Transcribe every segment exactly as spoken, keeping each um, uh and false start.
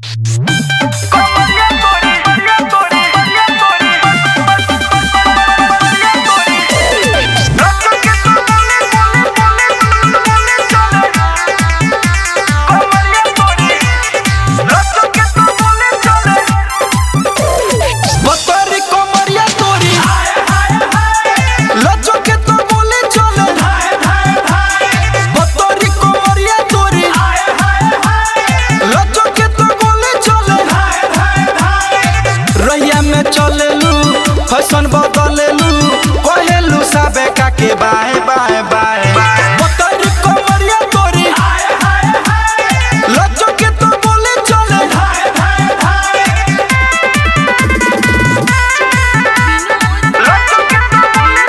fashion बदलेलू कहेलू साबे का के बाए बाए बाए बतरी कमरिया तोरी लज्जो के तो बोले चले लज्जो के तो बोले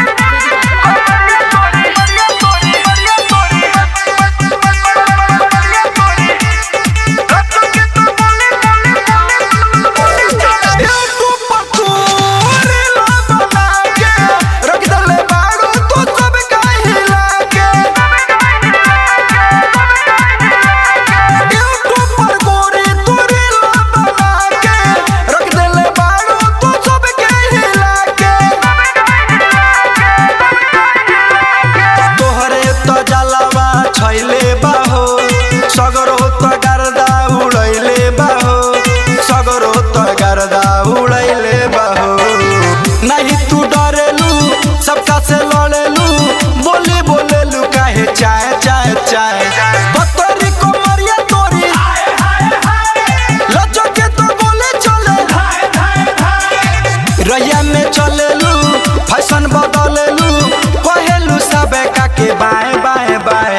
सगरो तो गर्दा उड़ैले बाहो सगरो तो गर्दा उड़ैले बाहो नहीं तू डरेलू सबका से लड़ेलू बोले बोलेलू काहे चाय चाय चाय बतरी कमरिया तोरी लज्जो के तो बोले चले रैया में चलेलू फैशन बदलेलू कहेलू सबे का के बाए बाए बाए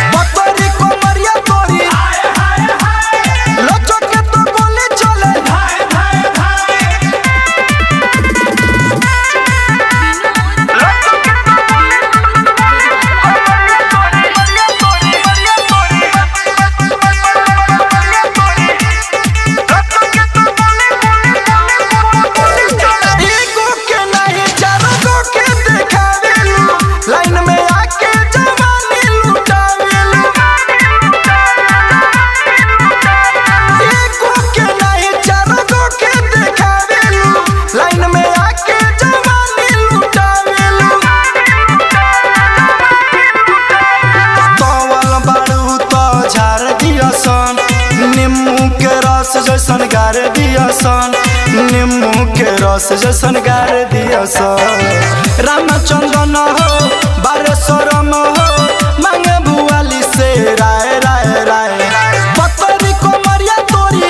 जैसन गार दिया सन नींबू के रस जैसन गार दिया सन रामचंद्रन हो बारे शरम हो मांगे बुआली से राय राय राय पतरी कमरिया तोरी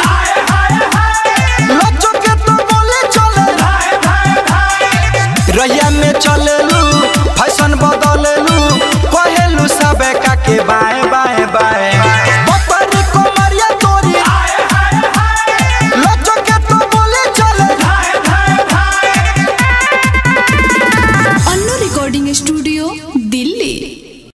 लज्जो के तो बोले चले रैया में चले